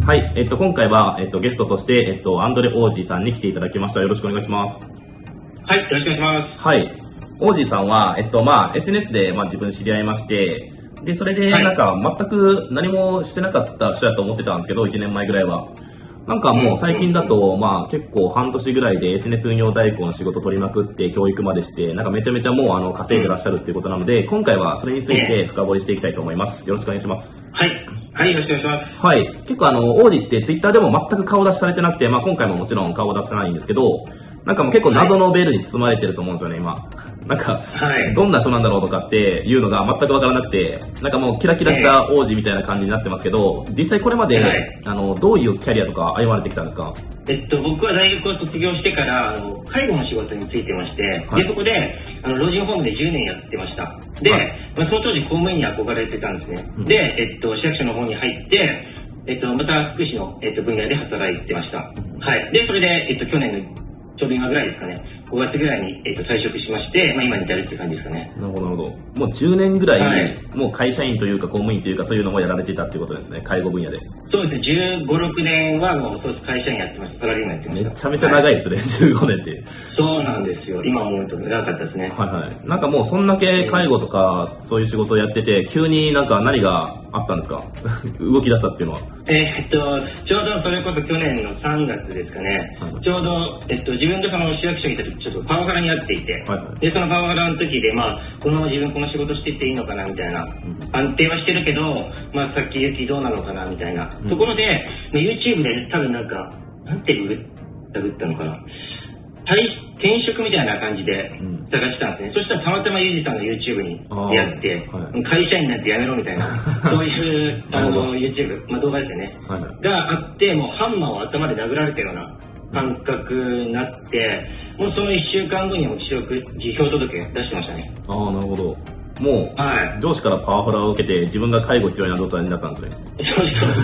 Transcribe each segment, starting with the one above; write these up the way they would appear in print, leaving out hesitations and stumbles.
はい、今回は、ゲストとして、アンドレ・オージーさんに来ていただきました。よろしくお願いします。 はい、よろしくお願いします。 はい。オージーさんは、SNS で、自分知り合いまして、で、それで、なんか、全く何もしてなかった人だと思ってたんですけど、1年前ぐらいは。なんかもう最近だと、結構半年ぐらいで SNS 運用代行の仕事取りまくって教育までして、なんかめちゃめちゃもう稼いでらっしゃるっていうことなので、今回はそれについて深掘りしていきたいと思います。よろしくお願いします。 はい。はい、よろしくお願いします。 はい。結構オージーってツイッターでも全く顔出しされてなくて、今回ももちろん顔出せないんですけど、なんかもう結構謎のベールに包まれてると思うんですよね、今。なんか、どんな人なんだろうとかっていうのが全くわからなくて、なんかもうキラキラした王子みたいな感じになってますけど、実際これまで、どういうキャリアとか歩まれてきたんですか？ 僕は大学を卒業してから、介護の仕事に就いてまして、で、そこで、老人ホームで10年やってました。で、その当時公務員に憧れてたんですね。で、市役所の方に入って、また福祉の、分野で働いてました。はい。で、それで、去年のちょうど今ぐらいですかね。5月ぐらいに、退職しまして、今に至るって感じですかね。 なるほど、なるほど。もう10年ぐらい、もう会社員というか公務員というかそういうのもやられてたっていうことですね。介護分野で。 そうですね。15、6年はもうそうです。会社員やってました。サラリーマンやってました。 めちゃめちゃ長いですね。15年って。 そうなんですよ。今思うと長かったですね。 はいはい。なんかもうそんだけ介護とかそういう仕事をやってて、急になんか何があったんですか？動き出したっていうのは。 ちょうどそれこそ去年の3月ですかね。ちょうど、自分がその市役所にいた時ちょっとパワハラにあっていて、でそのパワハラの時で自分この仕事してっていいのかなみたいな、安定はしてるけど先行きどうなのかなみたいな、ところで、YouTube で多分なんてググったのかな、転職みたいな感じで探したんですね。そしたらたまたまユージさんの YouTube に出会って、会社員なんてやめろみたいなそういうYouTube、動画ですよね、があって、もうハンマーを頭で殴られたような感覚になって、もうその1週間後にも辞表届出してましたね。 ああ、なるほど。もう、上司からパワハラを受けて自分が介護必要な状態になったんですね。 そうです、そうです。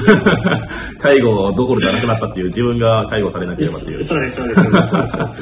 介護どころじゃなくなったっていう、自分が介護されなければっていう。 そうです、そうです、そうです。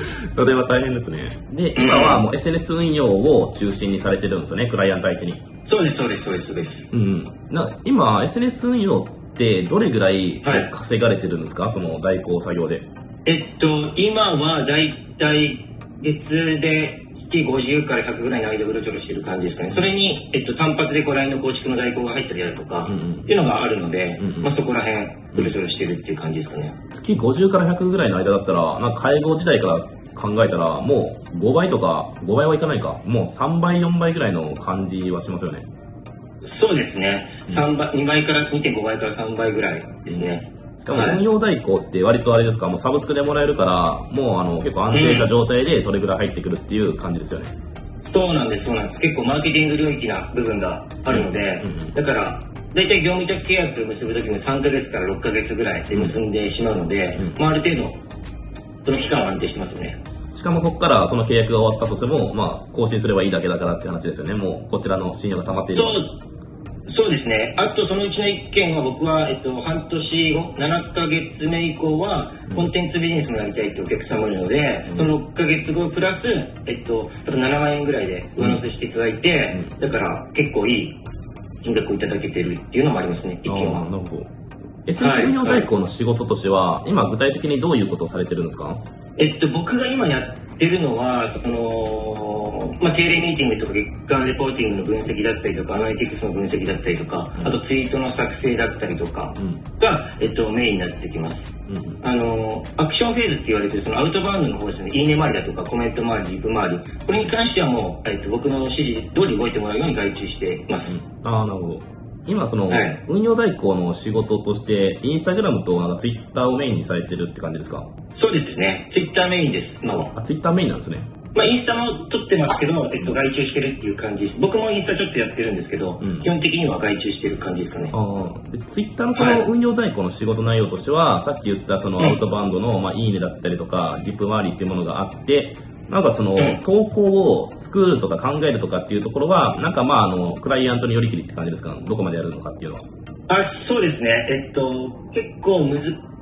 それは大変ですね。で、今はもう SNS 運用を中心にされてるんですよね、クライアント相手に。 そうです、そうです、そうです、そうです。 今、SNS 運用ってどれぐらい稼がれてるんですか、その代行作業で。 今はだいたい月で月50から100ぐらいの間うろちょろしてる感じですかね。それに、単発でLINEの構築の代行が入ったりだとか、っていうのがあるので、そこら辺うろちょろしてるっていう感じですかね。 月50から100ぐらいの間だったら、なんか介護時代から考えたら、もう5倍とか、5倍はいかないか、もう3倍、4倍ぐらいの感じはしますよね。 そうですね。2倍から、2.5 倍から3倍ぐらいですね。 しかも運用代行って割とあれですか、もうサブスクでもらえるから、もう結構安定した状態でそれぐらい入ってくるっていう感じですよね。 そうなんです、そうなんです。結構マーケティング領域な部分があるので、だから、だいたい業務委託契約結ぶときも3ヶ月から6ヶ月ぐらいで結んでしまうので、ある程度、その期間は安定してますよね。 しかもそこからその契約が終わったとしても、更新すればいいだけだからって話ですよね。もうこちらの信用が溜まっている。 そうですね。あとそのうちの1件は僕は、半年後、7ヶ月目以降は、コンテンツビジネスもやりたいってお客様もいるので、その6ヶ月後プラス、7万円ぐらいで上乗せしていただいて、だから結構いい金額をいただけてるっていうのもありますね、1件は。 なるほど。SNS 運用代行の仕事としては、今具体的にどういうことをされてるんですか？ 僕が今やってるのは、定例ミーティングとか月間レポーティングの分析だったりとか、アナリティクスの分析だったりとか、あとツイートの作成だったりとかが、メインになってきます。アクションフェーズって言われてるそのアウトバウンドの方ですね、いいね周りだとかコメント周り、リプ周り、これに関してはもう、僕の指示通り動いてもらうように外注しています。 なるほど。今運用代行の仕事としてインスタグラムとツイッターをメインにされてるって感じですか？ そうですね。ツイッターメインです、今は。 ツイッターメインなんですね。 インスタも撮ってますけど、外注してるっていう感じです。僕もインスタちょっとやってるんですけど、基本的には外注してる感じですかね。 ツイッターのその運用代行の仕事内容としては、さっき言ったそのアウトバウンドの、いいねだったりとか、リップ周りっていうものがあって、なんかその、投稿を作るとか考えるとかっていうところは、なんかクライアントによりきりって感じですか？どこまでやるのかっていうのは。 そうですね。結構難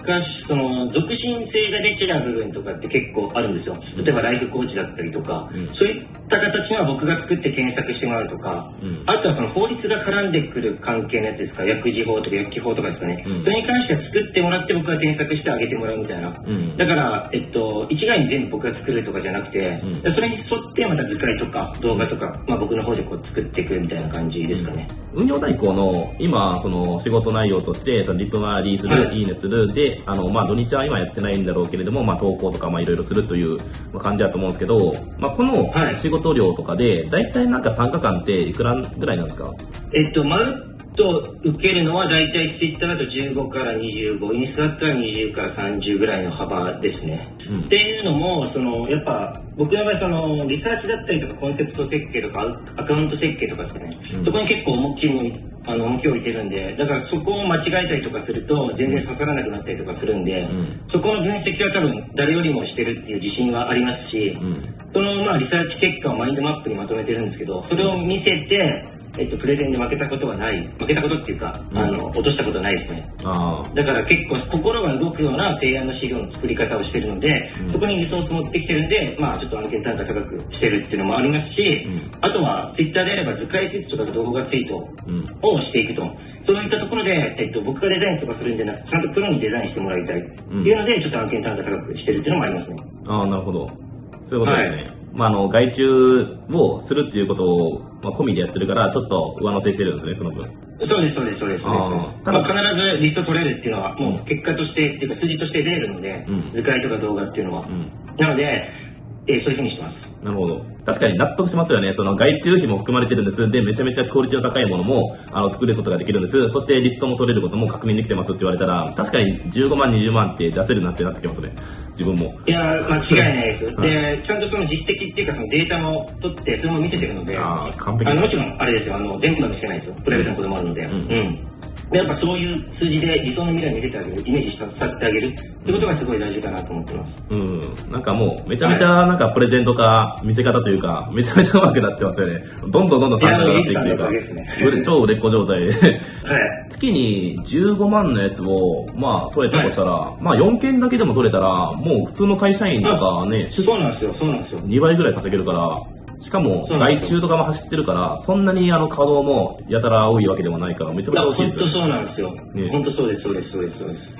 かその属性が出ちゃう部分とかって結構あるんですよ。例えばライフコーチだったりとか、そういった形のは僕が作って検索してもらうとか、あとはその法律が絡んでくる関係のやつですか、薬事法とか薬機法とかですかね、それに関しては作ってもらって僕が添削してあげてもらうみたいな、だから、一概に全部僕が作るとかじゃなくて、それに沿ってまた図解とか動画とか、僕の方でこう作っていくみたいな感じですかね。 運用代行の今その仕事内容としてそのリップ回りする、いいねするで土日は今やってないんだろうけれども、投稿とかいろいろするという感じだと思うんですけど、この仕事量とかで大体なんか単価感っていくらぐらいなんですか？ まるっと受けるのは大体ツイッターだと15から25、インスタだったら20から30ぐらいの幅ですね。っていうのもやっぱ僕の場合リサーチだったりとかコンセプト設計とかアカウント設計とかですかね、そこに結構重きを置いてるんで、だからそこを間違えたりとかすると全然刺さらなくなったりとかするんで、そこの分析は多分誰よりもしてるっていう自信はありますし、そのリサーチ結果をマインドマップにまとめてるんですけど、それを見せてプレゼンで負けたことはない、負けたことっていうか、落としたことはないですね。だから結構心が動くような提案の資料の作り方をしてるので、そこにリソース持ってきてるんで、ちょっと案件単価高くしてるっていうのもありますし、あとはツイッターであれば図解ツイートとか動画ツイートをしていくと、そういったところで、僕がデザインとかするんじゃなくてちゃんとプロにデザインしてもらいたいっていうので、ちょっと案件単価高くしてるっていうのもありますね。 なるほど、そういうことですね。外注をするっていうことを、込みでやってるから、ちょっと上乗せしてるんですね、その分。 そうです。必ずリスト取れるっていうのは、もう結果としてっていうか数字として出るので、図解とか動画っていうのは。なので、そういうふうにしてます。 なるほど。確かに納得しますよね。その外注費も含まれてるんです。で、めちゃめちゃクオリティの高いものも作れることができるんです。そしてリストも取れることも確認できてますって言われたら、確かに15万、20万って出せるなってなってきますね。自分も。 いや間違いないです。で、ちゃんとその実績っていうかそのデータも取って、それも見せてるので、 完璧。 もちろんあれですよ、全部は見せないですよ。プライベートなこともあるので。やっぱそういう数字で理想の未来を見せてあげる、イメージさせてあげるってことがすごい大事かなと思ってます。 なんかもうめちゃめちゃなんかプレゼントか見せ方というか、めちゃめちゃ上手くなってますよね。どんどん単価が上がっていくというか、超売れっ子状態で月に15万のやつを取れたとしたら、4件だけでも取れたらもう普通の会社員とかね、 そうなんですよ。 2倍ぐらい稼げるから。しかも外注とかも走ってるから、そんなに稼働もやたら多いわけでもないから、めちゃめちゃ大きいですよね。 本当そうなんですよ。本当そうです。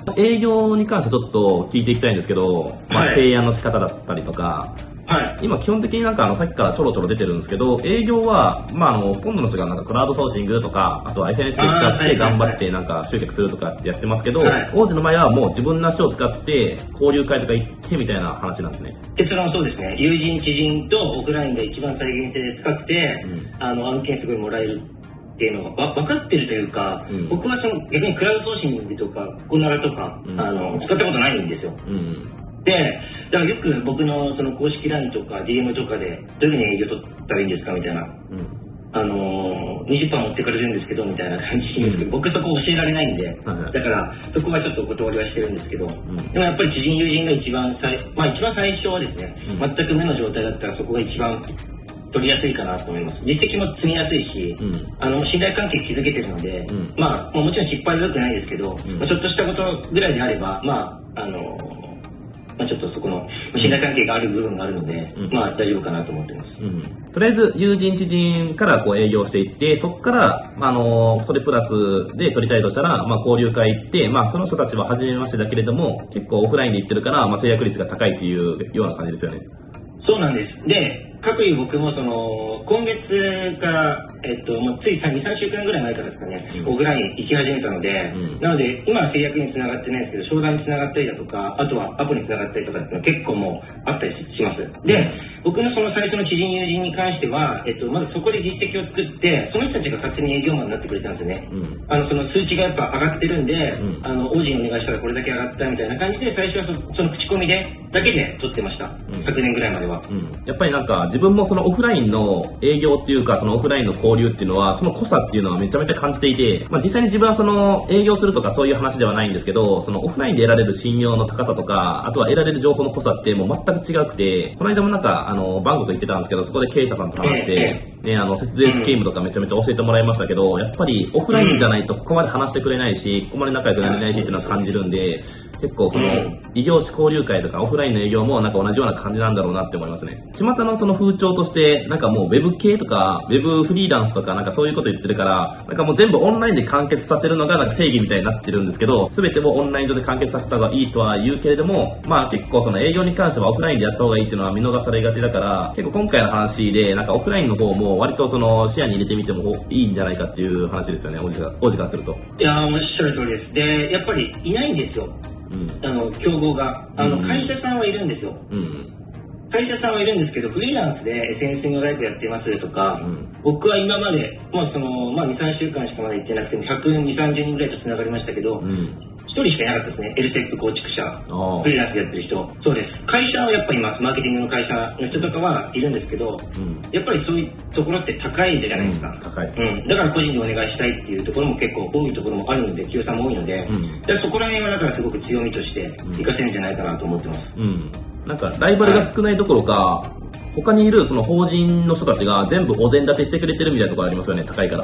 営業に関してはちょっと聞いていきたいんですけど、提案の仕方だったりとか、今基本的にさっきからちょろちょろ出てるんですけど、営業はほとんどの人がクラウドソーシングとか、あとは SNS を使って頑張って集客するとかってやってますけど、王子の前はもう自分の足を使って交流会とか行ってみたいな話なんですね。 結論はそうですね。友人知人とオフラインが一番再現性高くて、案件すごいもらえるっていうのが分かってるというか、僕は逆にクラウドソーシングとかコナラとか、使ったことないんですよ。で、だからよく僕のその公式 LINE とか DM とかでどういうふうに営業取ったらいいんですかみたいな、20% 持ってかれるんですけどみたいな感じですけど、僕そこ教えられないんで、だからそこはちょっとお断りはしてるんですけど、でもやっぱり知人友人が一番最初はですね、全く無の状態だったらそこが一番取りやすいかなと思います。実績も積みやすいし、信頼関係築けてるので、もちろん失敗は良くないですけど、ちょっとしたことぐらいであれば、ちょっとそこの信頼関係がある部分があるので、大丈夫かなと思ってます。 とりあえず友人知人から営業していって、そこからそれプラスで取りたいとしたら、交流会行って、その人たちは初めましてだけれども結構オフラインで行ってるから、制約率が高いっていうような感じですよね。 そうなんです。で、各位僕も今月から、もうつい2、3週間ぐらい前からですかね、オフライン行き始めたので、なので、今は制約につながってないですけど、商談につながったりだとか、あとはアポにつながったりとかっていうのは結構もうあったりします。で、僕の最初の知人友人に関しては、まずそこで実績を作って、その人たちが勝手に営業マンになってくれたんですよね。その数値がやっぱ上がってるんで、王子にお願いしたらこれだけ上がったみたいな感じで、最初はその口コミだけで取ってました。昨年ぐらいまでは。 やっぱり自分もオフラインの営業っていうか、オフラインの交流っていうのは、その濃さっていうのはめちゃめちゃ感じていて、実際に自分は営業するとかそういう話ではないんですけど、オフラインで得られる信用の高さとか、あとは得られる情報の濃さってもう全く違くて、この間もバンコク行ってたんですけど、そこで経営者さんと話して、節税スキームとかめちゃめちゃ教えてもらいましたけど、やっぱりオフラインじゃないとここまで話してくれないし、ここまで仲良くなれないしっていうのは感じるんで、 結構その、異業種交流会とかオフラインの営業もなんか同じような感じなんだろうなって思いますね。巷のその風潮として、なんかもうウェブ系とか、ウェブフリーランスとかなんかそういうこと言ってるから、なんかもう全部オンラインで完結させるのがなんか正義みたいになってるんですけど、全てもオンライン上で完結させた方がいいとは言うけれども、まあ結構その営業に関してはオフラインでやった方がいいっていうのは見逃されがちだから、結構今回の話でなんかオフラインの方も割とその視野に入れてみてもいいんじゃないかっていう話ですよね、王子からすると。 いやー、おっしゃる通りです。で、やっぱりいないんですよ。競合が。会社さんはいるんですよ。会社さんはいるんですけど、フリーランスで SNS モザイクやってますとか、僕は今まで、2、3週間しかまだ行ってなくても、120、30人ぐらいと繋がりましたけど、1人しかいなかったですね。LSEP 構築者、フリーランスでやってる人。そうです。会社はやっぱりいます。マーケティングの会社の人とかはいるんですけど、やっぱりそういうところって高いじゃないですか。 高いですね。 だから個人でお願いしたいっていうところも結構多いところもあるので、企業さんも多いので、そこら辺はだからすごく強みとして活かせるんじゃないかなと思ってます。 なんかライバルが少ないどころか、他にいるその法人の人たちが全部お膳立てしてくれてるみたいなところありますよね、高いから。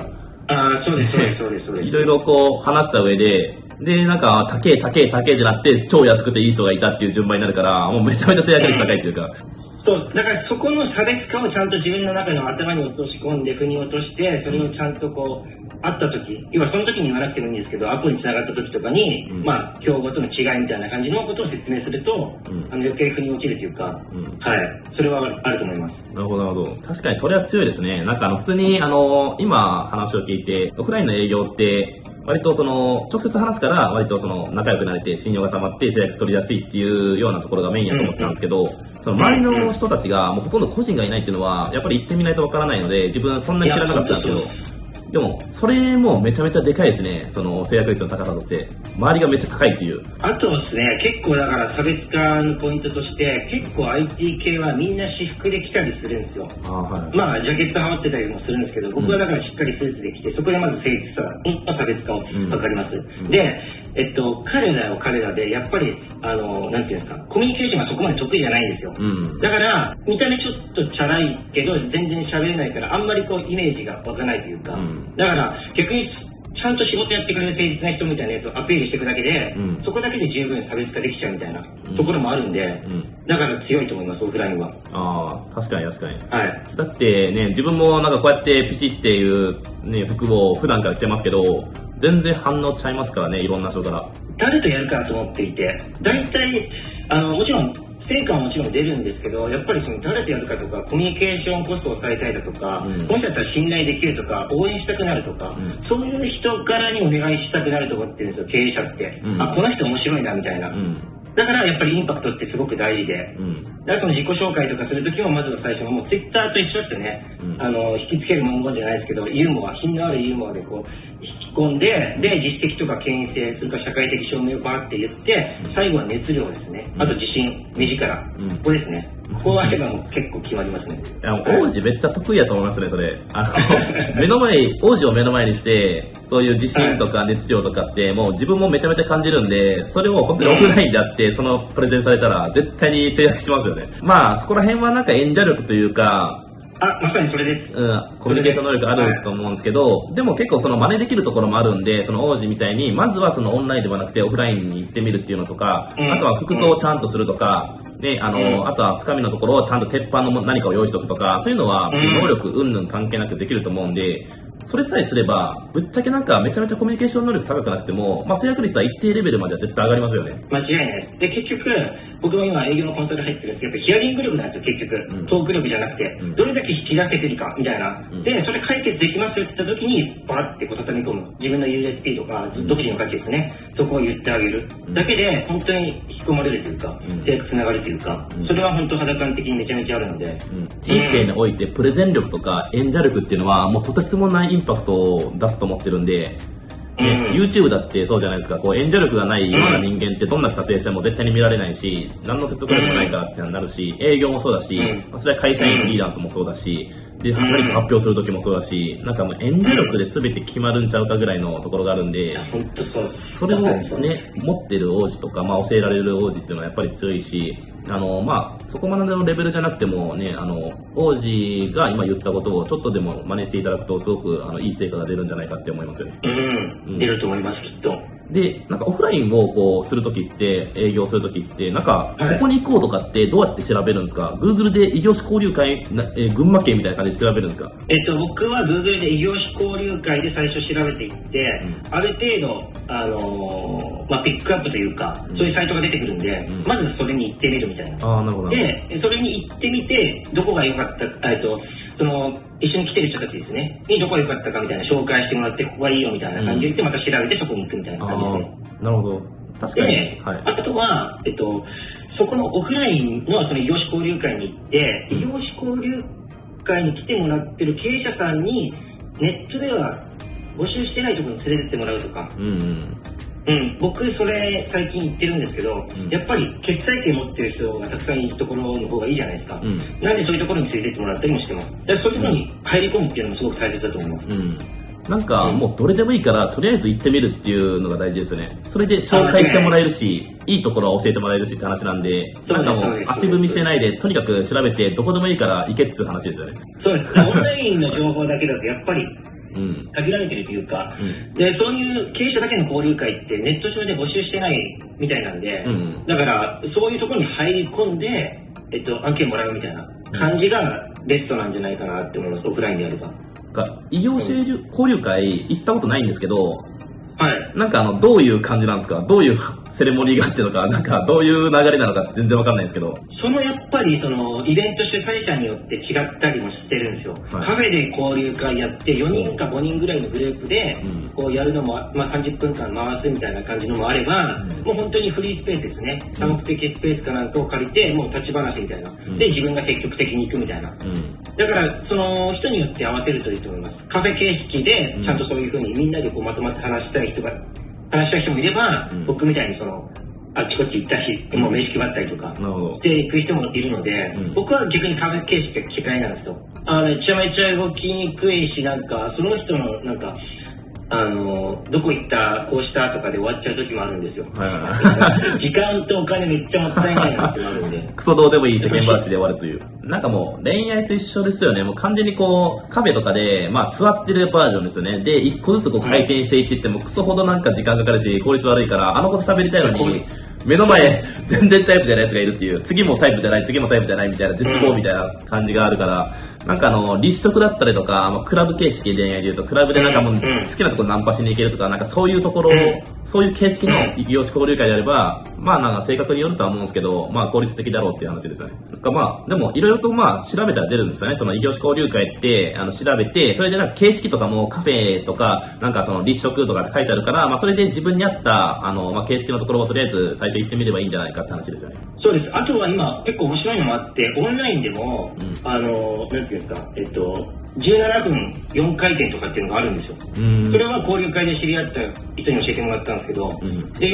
そうです、そうです、そうです、そうです。 いろいろこう話した上で、なんか、高えってなって、超安くていい人がいたっていう順番になるから、もうめちゃめちゃ制約率高いっていうか。 そう、だからそこの差別化をちゃんと自分の中の頭に落とし込んで、腑に落として、それをちゃんとこう、会った時、要はその時に言わなくてもいいんですけど、アポに繋がった時とかに、競合との違いみたいな感じのことを説明すると、余計腑に落ちるというか、はい、それはあると思います。 なるほど、なるほど。確かにそれは強いですね。なんか普通に、今話を聞いて、オフラインの営業って、割とその直接話すから割とその仲良くなれて信用が溜まって制約取りやすいっていうようなところがメインやと思ってたんですけど、その周りの人たちがもうほとんど個人がいないっていうのはやっぱり行ってみないとわからないので、自分そんなに知らなかったんですけど、でもそれもめちゃめちゃでかいですね。その制約率の高さとして周りがめっちゃ高いっていう。 あとですね、結構だから差別化のポイントとして結構 IT 系はみんな私服で来たりするんですよ。ジャケット羽織ってたりもするんですけど、僕はだからしっかりスーツで来て、そこでまず誠実さの差別化を図ります。で、彼らでやっぱりなんていうんですか、コミュニケーションがそこまで得意じゃないんですよ。だから見た目ちょっとチャラいけど全然喋れないからあんまりこうイメージが湧かないというか、だから逆にちゃんと仕事やってくれる誠実な人みたいなやつをアピールしていくだけで、そこだけで十分差別化できちゃうみたいなところもあるんで、だから強いと思います、オフラインは。 確かに確かに。 はい。 だってね、自分もなんかこうやってピチっていうね、服を普段から着てますけど、全然反応ちゃいますからね、いろんな人から。 誰とやるかと思っていて、大体、もちろん、成果はもちろん出るんですけど、やっぱりその誰とやるかとか、コミュニケーションコストを抑えたいだとか、この人だったら信頼できるとか、応援したくなるとか、そういう人柄にお願いしたくなるとこって言うんですよ、経営者って。この人面白いな、みたいな。だからやっぱりインパクトってすごく大事で、だからその自己紹介とかするときもまずは最初のもうツイッターと一緒ですよね。引きつける文言じゃないですけど、ユーモア、品のあるユーモアでこう引き込んで、で実績とか権威性、それから社会的証明をバーって言って、最後は熱量ですね。あと自信、目力、ここですね。ここあればもう結構決まりますね。 王子めっちゃ得意やと思いますね、それ。王子を目の前にして、そういう自信とか熱量とかってもう自分もめちゃめちゃ感じるんで、それを本当にオフラインであって、そのプレゼンされたら絶対に制約しますよね。そこら辺はなんか演者力というか、 まさにそれです。 コミュニケーション能力あると思うんですけど、でも結構その真似できるところもあるんで、その王子みたいに、まずはそのオンラインではなくてオフラインに行ってみるっていうのとか、あとは服装をちゃんとするとか、ね、あとはつかみのところをちゃんと鉄板の何かを用意しておくとか、そういうのは能力云々関係なくできると思うんで、それさえすれば、ぶっちゃけなんかめちゃめちゃコミュニケーション能力高くなくても、制約率は一定レベルまでは絶対上がりますよね。 間違いないです。で、結局、僕も今営業のコンサル入ってるんですけど、やっぱヒアリング力なんですよ、結局。トーク力じゃなくて、どれだけ引き出せてるか、みたいな。で、それ解決できますよって言った時に、バーってこう畳み込む。自分の USP とか、独自の価値ですね。そこを言ってあげる。だけで、本当に引き込まれるというか、制約つながるというか、それは本当肌感的にめちゃめちゃあるので。 人生においてプレゼン力とか演者力っていうのは、もうとてつもないインパクトを出すと思ってるんで、YouTube だってそうじゃないですか。こう演者力がないような人間ってどんな撮影しても絶対に見られないし、何の説得力もないからってなるし、営業もそうだし、それは会社員フリーランスもそうだし、で何か発表する時もそうだし、なんかもう演者力で全て決まるんちゃうかぐらいのところがあるんで、 本当そうです。 それをね持ってる王子とか、教えられる王子っていうのはやっぱり強いし、そこまでのレベルじゃなくてもね、王子が今言ったことをちょっとでも真似していただくとすごくいい成果が出るんじゃないかって思いますよね。 出ると思います、きっと。 で、なんかオフラインをこうするときって、営業するときって、なんか、ここに行こうとかってどうやって調べるんですか？ Google で異業種交流会、群馬県みたいな感じで調べるんですか？ 僕は Google で異業種交流会で最初調べていって、ある程度、ピックアップというか、そういうサイトが出てくるんで、まずそれに行ってみるみたいな。 なるほど。 で、それに行ってみて、どこが良かったか、一緒に来てる人たちですね、にどこが良かったかみたいな紹介してもらって、ここがいいよみたいな感じで言って、また調べてそこに行くみたいな感じですね。 なるほど。確かに。 で、あとは、そこのオフラインのその異業種交流会に行って、異業種交流会に来てもらってる経営者さんに、ネットでは募集してないところに連れてってもらうとか。僕それ最近言ってるんですけど、やっぱり決済権持ってる人がたくさんいるところの方がいいじゃないですか。なんでそういうところに連れてってもらったりもしてます。でそういうところに入り込むっていうのもすごく大切だと思います。 なんかもうどれでもいいからとりあえず行ってみるっていうのが大事ですよね。それで紹介してもらえるし、いいところは教えてもらえるしって話なんで、なんかもう足踏みしてないでとにかく調べてどこでもいいから行けっていう話ですよね。 そうです。オンラインの情報だけだとやっぱり限られてるというか、でそういう経営者だけの交流会ってネット上で募集してないみたいなんで、だからそういうところに入り込んで、案件もらうみたいな感じがベストなんじゃないかなって思います。オフラインであれば。 異業種交流会行ったことないんですけど、なんかどういう感じなんですか？どういうセレモニーがあってのか、なんかどういう流れなのか全然わかんないんですけど。 やっぱりイベント主催者によって違ったりもしてるんですよ。カフェで交流会やって4人か5人ぐらいのグループでこうやるのも、30分間回すみたいな感じのもあれば、もう本当にフリースペースですね。多目的スペースかなんかを借りて、もう立ち話みたいな。で、自分が積極的に行くみたいな。だから、その人によって合わせるといいと思います。カフェ形式で、ちゃんとそういう風にみんなでこうまとまって話したい人もいれば、僕みたいにあっちこっち行ったり、もう名刺配ったりとかしていく人もいるので、僕は逆にカフェ形式が嫌いなんですよ。めちゃめちゃ動きにくいし、なんか、その人の、なんか、どこ行ったこうしたとかで終わっちゃう時もあるんですよ。時間とお金めっちゃもったいないなってなるんでクソどうでもいい世間話で終わるという、なんかもう恋愛と一緒ですよね。もう完全にこうカフェとかで座ってるバージョンですよね。で一個ずつこう回転していってもクソほどなんか時間かかるし効率悪いから、あの子と喋りたいのに目の前全然タイプじゃないやつがいるっていう、次もタイプじゃない次もタイプじゃないみたいな絶望みたいな感じがあるから、なんか立食だったりとか、クラブ形式で恋愛でいうとクラブでなんかもう好きなところナンパしに行けるとか、なんかそういうところ、そういう形式の異業種交流会であれば、なんか性格によるとは思うんですけど、効率的だろうっていう話ですよね。なんかでもいろいろと調べたら出るんですよね。その異業種交流会って調べて、それでなんか形式とかもカフェとかなんか立食とかって書いてあるから、それで自分に合った形式のところをとりあえず最初行ってみればいいんじゃないかって話ですよね。 そうです。あとは今結構面白いのもあって、オンラインでもなんていうんですか、17分4回転とかっていうのがあるんですよ。それは交流会で知り合った人に教えてもらったんですけど、で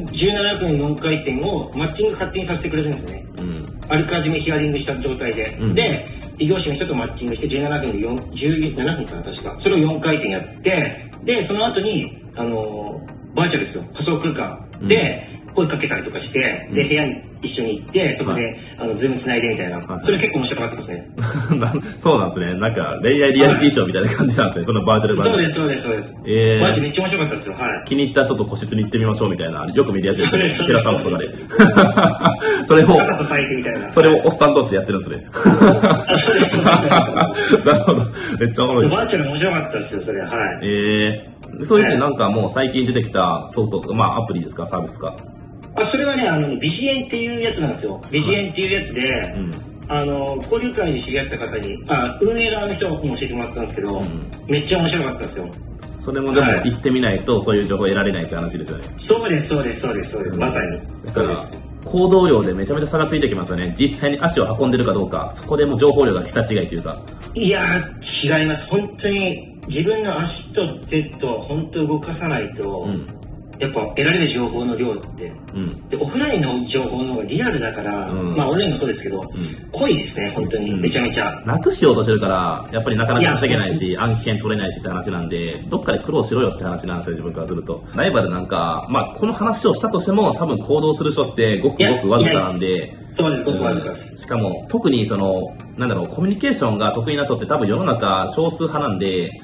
17分4回転をマッチング勝手にさせてくれるんですよね。あらかじめヒアリングした状態で、で異業種の人とマッチングして17分で17分かな、確かそれを4回転やって、でその後にバーチャルですよ、仮想空間で声かけたりとかして、で部屋に一緒に行ってそこでズームつないでみたいな、それ結構面白かったですね。 そうなんですね。なんか恋愛リアリティショーみたいな感じなんですね、そのバーチャル版。 そうです。バーチャルめっちゃ面白かったですよ。 気に入った人と個室に行ってみましょうみたいな、よく見るやつですね。テラサウスとかで。それをおっさん同士でやってるんですね。 そうです。なるほど。めっちゃおもろい。 バーチャル面白かったですよ、それ。 そういうなんかもう最近出てきたソフトとか、アプリですか、サービスとか。 それはね、ビジエンっていうやつなんですよ。ビジエンっていうやつで、交流会で知り合った方に、運営側の人に教えてもらったんですけど、めっちゃ面白かったですよ。 それもでも行ってみないとそういう情報を得られないって話ですよね。 そうです。まさに。そうです。 行動量でめちゃめちゃ差がついてきますよね。実際に足を運んでるかどうか、そこでも情報量が桁違いというか。 いやー、違います。本当に自分の足と手と本当動かさないと、やっぱ得られる情報の量って、でオフラインの情報の方がリアルだから、オンラインもそうですけど、濃いですね、本当に、めちゃめちゃ。 楽しようとしてるから、やっぱりなかなか稼げないし、案件取れないしって話なんで、どっかで苦労しろよって話なんですよ、自分からすると。ライバルなんか、この話をしたとしても、多分行動する人ってごくごくわずかなんで。 そうです、ごくわずかです。 しかも、特にコミュニケーションが得意な人って多分世の中少数派なんで、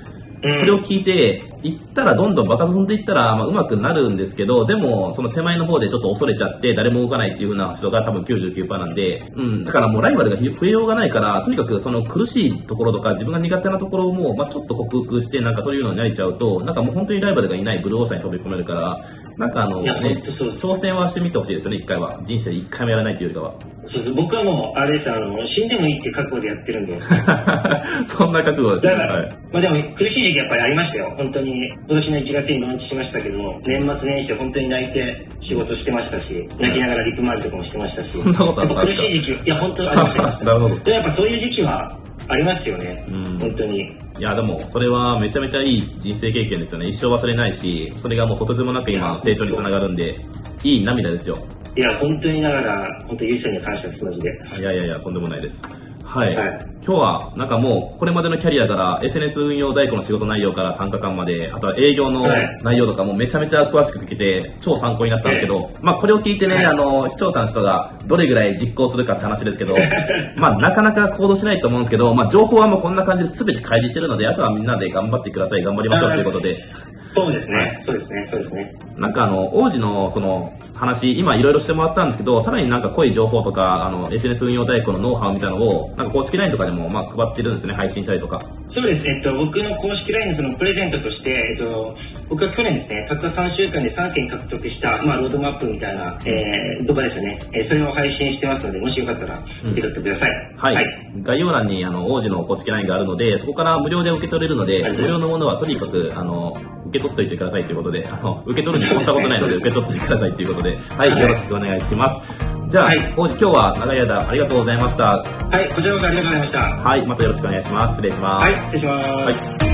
これを聞いて、行ったらどんどん爆発飛んでいったら、まあ、上手くなるんですけど、でも、その手前の方でちょっと恐れちゃって、誰も動かないっていう風な人が多分 99% なんで、だからもうライバルが増えようがないから、とにかくその苦しいところとか、自分が苦手なところをもう、まあ、ちょっと克服して、なんかそういうのになれちゃうと、なんかもう本当にライバルがいないブルーオーシャンに飛び込めるから、なんか挑戦はしてみてほしいですよね、一回は。人生で一回もやらないというよりかは。 そうそう、僕はもう、あれです、死んでもいいって覚悟でやってるんで。 そんな覚悟だから、まあでも苦しい時期やっぱりありましたよ。本当に、今年の1月にローンチしましたけど、年末年始で本当に泣いて仕事してましたし、泣きながらリップ回りとかもしてましたし、 そんなことあったんですか？ 苦しい時期、いや本当にありました。 なるほど。 でやっぱそういう時期はありますよね。本当に。 いやでもそれはめちゃめちゃいい人生経験ですよね。一生忘れないし、それがもうとてつもなく今成長につながるんで、いい涙ですよ。 いや本当にだから本当ゆうじさんには感謝ですマジで。 いやとんでもないです。はい、今日はなんかもうこれまでのキャリアから SNS 運用代行の仕事内容から単価感まで、あとは営業の内容とかもめちゃめちゃ詳しく聞けて超参考になったんですけど、まあこれを聞いてね、視聴者の人がどれぐらい実行するかって話ですけど、まあなかなか行動しないと思うんですけど、まあ情報はもうこんな感じで全て開示してるので、あとはみんなで頑張ってください、頑張りましょうということで。 そうですね、そうですね、そうですね。 なんか王子のその話、今いろいろしてもらったんですけど、さらになんか濃い情報とか、SNS 運用代行のノウハウみたいなのを、なんか公式 LINE とかでもまあ配ってるんですね、配信したりとか。 そうです。僕の公式 LINE のそのプレゼントとして、僕は去年ですね、たった3週間で3件獲得した、まあロードマップみたいな、動画ですよね。それを配信してますので、もしよかったら受け取ってください。 はい。概要欄に王子の公式 LINE があるので、そこから無料で受け取れるので、無料のものはとにかく、受け取っといてくださいということで、受け取るに越したことないので受け取ってくださいということで、はい、よろしくお願いします。じゃあ、王子今日は長い間ありがとうございました。 はい、こちらこそありがとうございました。 はい、またよろしくお願いします。失礼します。 はい、失礼します。はい。